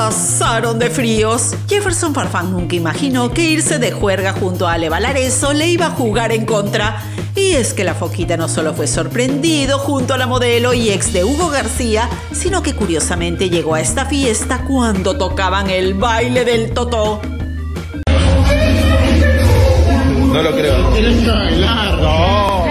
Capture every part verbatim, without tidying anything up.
pasaron de fríos. Jefferson Farfán nunca imaginó que irse de juerga junto a Ale Valareso le iba a jugar en contra. Y es que la foquita no solo fue sorprendido junto a la modelo y ex de Hugo García, sino que curiosamente llegó a esta fiesta cuando tocaban el baile del totó. No lo creo. Tienes que bailar. No.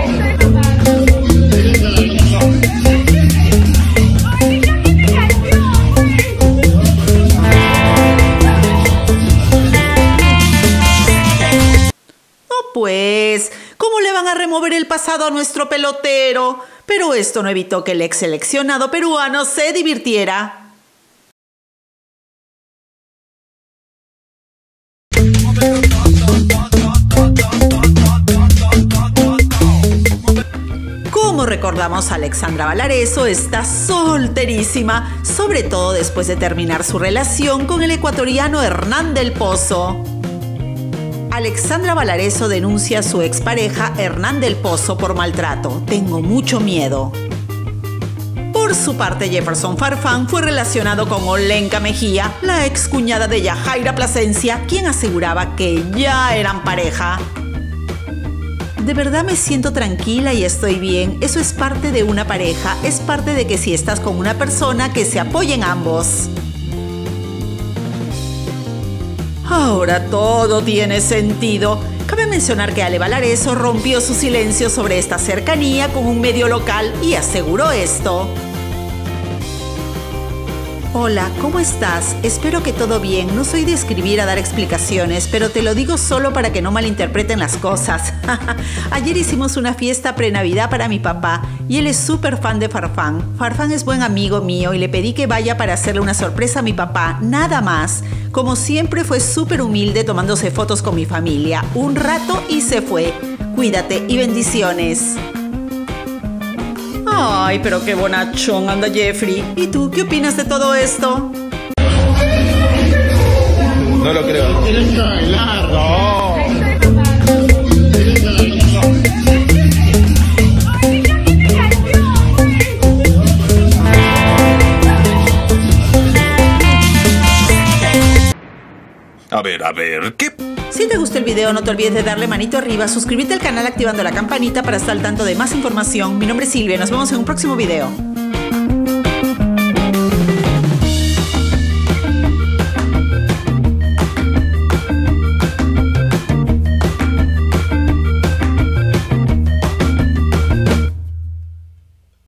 Pues, ¿cómo le van a remover el pasado a nuestro pelotero? Pero esto no evitó que el ex seleccionado peruano se divirtiera. Como recordamos, Alexandra Valareso está solterísima, sobre todo después de terminar su relación con el ecuatoriano Hernán del Pozo. Alexandra Valareso denuncia a su expareja Hernán del Pozo por maltrato. Tengo mucho miedo. Por su parte, Jefferson Farfán fue relacionado con Olenka Mejía, la excuñada de Yajaira Plasencia, quien aseguraba que ya eran pareja. De verdad me siento tranquila y estoy bien. Eso es parte de una pareja. Es parte de que si estás con una persona, que se apoyen ambos. Ahora todo tiene sentido. Cabe mencionar que Ale Valareso rompió su silencio sobre esta cercanía con un medio local y aseguró esto. Hola, ¿cómo estás? Espero que todo bien. No soy de escribir a dar explicaciones, pero te lo digo solo para que no malinterpreten las cosas. Ayer hicimos una fiesta pre-Navidad para mi papá y él es súper fan de Farfán. Farfán es buen amigo mío y le pedí que vaya para hacerle una sorpresa a mi papá, nada más. Como siempre fue súper humilde tomándose fotos con mi familia. Un rato y se fue. Cuídate y bendiciones. Ay, pero qué bonachón anda Jeffrey. ¿Y tú qué opinas de todo esto? No lo creo. Tienes que bailar. No. A ver, a ver, ¿qué? Si te gustó el video, no te olvides de darle manito arriba, suscribirte al canal activando la campanita para estar al tanto de más información. Mi nombre es Silvia, nos vemos en un próximo video.